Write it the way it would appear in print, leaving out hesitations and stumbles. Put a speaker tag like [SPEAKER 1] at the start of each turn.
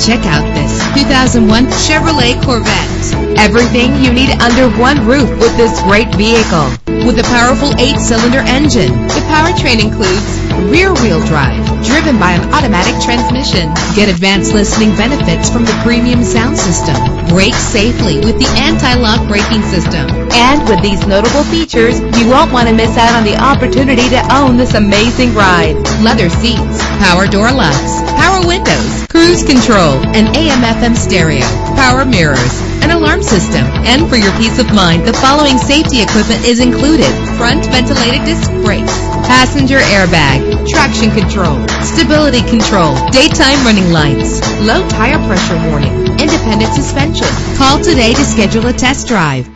[SPEAKER 1] Check out this 2001 Chevrolet Corvette. Everything you need under one roof with this great vehicle. With a powerful 8-cylinder engine, the powertrain includes rear-wheel drive, driven by an automatic transmission. Get advanced listening benefits from the premium sound system. Brake safely with the anti-lock braking system. And with these notable features, you won't want to miss out on the opportunity to own this amazing ride. Leather seats, power door locks, power windows, cruise control, an AM/FM stereo, power mirrors, an alarm system. And for your peace of mind, the following safety equipment is included: front ventilated disc brakes, passenger airbag, traction control, stability control, daytime running lights, low tire pressure warning, independent suspension. Call today to schedule a test drive.